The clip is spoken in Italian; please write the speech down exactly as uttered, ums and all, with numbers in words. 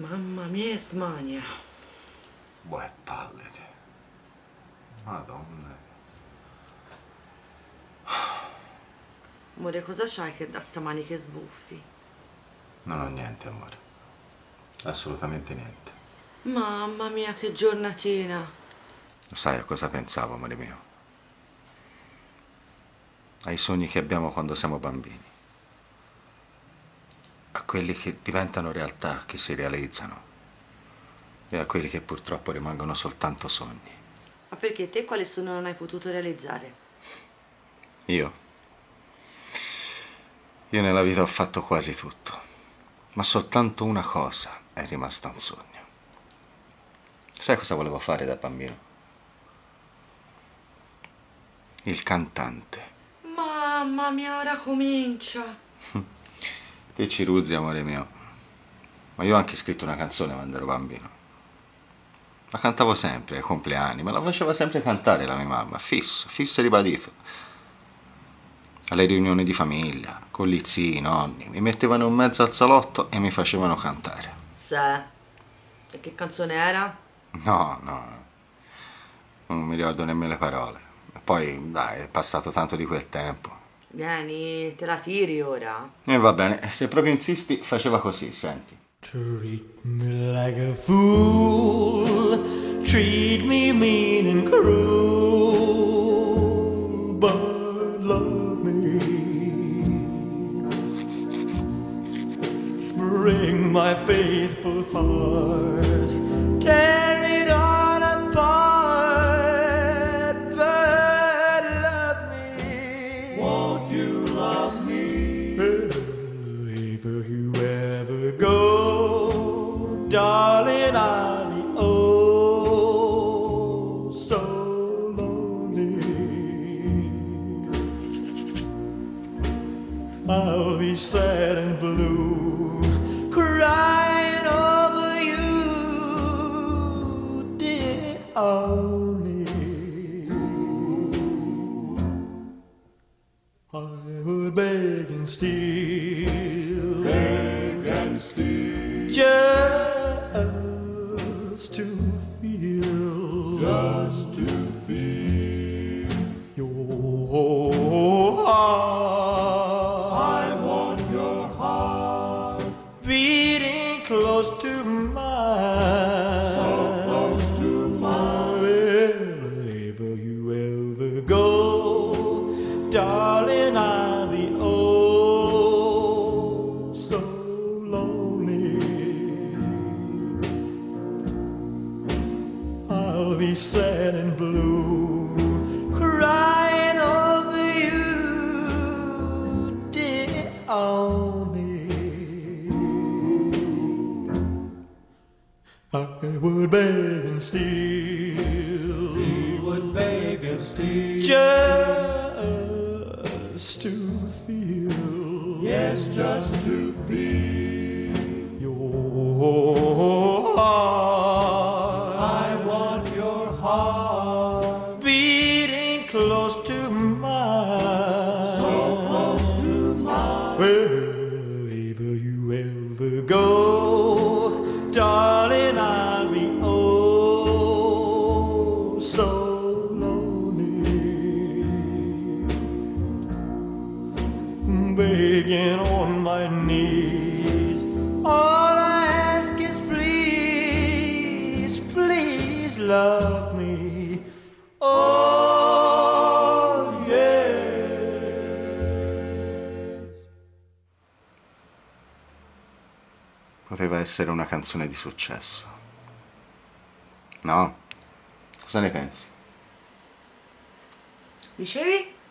Mamma mia, smania. Buone palle te. Madonna. Amore, cosa c'hai che da stamani che sbuffi? Non ho niente, amore. Assolutamente niente. Mamma mia, che giornatina. Lo sai a cosa pensavo, amore mio? Ai sogni che abbiamo quando siamo bambini. A quelli che diventano realtà, che si realizzano. E a quelli che purtroppo rimangono soltanto sogni. Ma perché te quale sogno non hai potuto realizzare? Io? Io nella vita ho fatto quasi tutto. Ma soltanto una cosa è rimasta un sogno. Sai cosa volevo fare da bambino? Il cantante. Mamma mia, ora comincia. Te ci ruzzi, amore mio. Ma io ho anche scritto una canzone quando ero bambino. La cantavo sempre ai compleanni, me la faceva sempre cantare la mia mamma, fisso, fisso e ribadito. Alle riunioni di famiglia, con gli zii, i nonni, mi mettevano in mezzo al salotto e mi facevano cantare. Sì. E che canzone era? No, no, no. Non mi ricordo nemmeno le parole. Poi, dai, è passato tanto di quel tempo. Vieni, te la tiri ora. E va bene, se proprio insisti, faceva così, senti. Treat me like a fool, treat me mean and cruel, but love me. Bring my faithful heart, tear it all apart, but love me. Won't you love me? If you ever go, darling, I'll be oh so lonely. I'll be sad and blue, crying over you, dear only. I would beg and steal, beg and steal, just to feel, just to feel your heart. I want your heart beating close to mine, so close to mine. Wherever you ever go, darling, I'll be oh so lonely. I'll be sad and blue, crying over you, dear only. I would beg and steal, he would beg and steal, just to feel, yes, just to feel your heart. I want your heart beating close to mine, so close to mine. Wherever you ever go, darling, I'll be oh so lonely, begging on my knees. All I ask is please, please love me. Oh yes. Poteva essere una canzone di successo. No? Cosa ne pensi? Dicevi?